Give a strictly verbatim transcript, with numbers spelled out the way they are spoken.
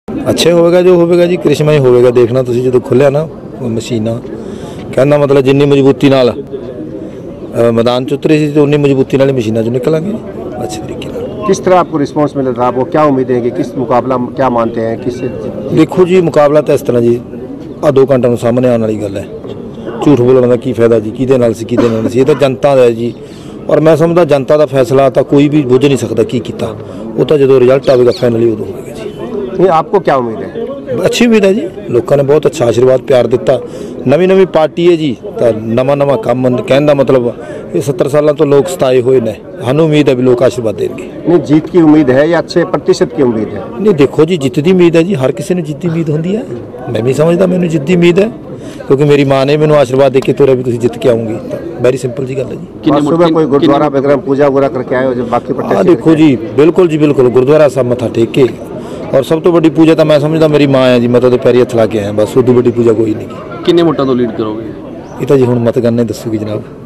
अच्छे होगा जो होगा जी, करिश्मा ही होगा। देखना तुम जो खुलिया ना मशीना, कहना मतलब जिन्नी मजबूती नाल मैदान च उतरे सी, उन्नी मजबूती नाल मशीना चो निकलांगे अच्छे तरीके। किस तरह आपको रिस्पांस मिला था? आपको क्या उम्मीद है कि किस मुकाबला क्या मानते हैं किस? देखो जी मुकाबला तो इस तरह जी आ दो घंटे सामने आने वाली गल है। झूठ बोलने का की फायदा जी, किहदे नाल सी किहदे नाल सी, ये तो जनता दा है जी। और मैं समझदा जनता का फैसला तो कोई भी बुझ नहीं सकता की कीता, वो तो जो रिजल्ट आएगा फाइनली उदों होगा जी। आपको क्या उम्मीद है? अच्छी उम्मीद है जी, लोगों ने बहुत अच्छा आशीर्वाद प्यार दिता। नवी नवी पार्टी है जी, तो नवा नवा काम कहने का मतलब ये सत्तर साल तो लोग सताए हुए ने, सानू उम्मीद है भी लोग आशीर्वाद देंगे। नहीं जीत की उम्मीद है या अच्छे प्रतिशत की उम्मीद है? नहीं देखो जी जित की उम्मीद है जी, हर किसी ने जित की उम्मीद होती है। मैं भी समझदा मैंने जित की उम्मीद है, क्योंकि मेरी माँ ने मैंने आशीर्वाद दे के तोरा भी तुम जित के आऊँगी। वेरी सिंपल जी गल है जी। सुबह कोई गुरुद्वारा वगैरह पूजा वगैरह करके आए हो जो बाकी? हाँ देखो जी बिल्कुल जी बिल्कुल, गुरुद्वारा साहब मत्था टेक के, और सब तो बड़ी पूजा तो मैं समझदा मेरी माँ है जी, मैं तो पैरी हथ ला के आया, बस उदू बड़ी पूजा कोई नहीं। किन्ने वोटां तो लीड करोगे? ये तो जी हुण मत करने दसूगी जनाब।